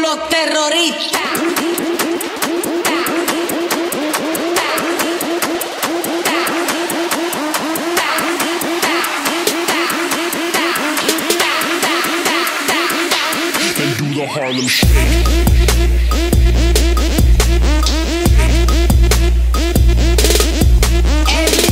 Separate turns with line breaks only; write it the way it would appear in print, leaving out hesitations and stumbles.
los terroristas.
And do the Harlem Shake.
Every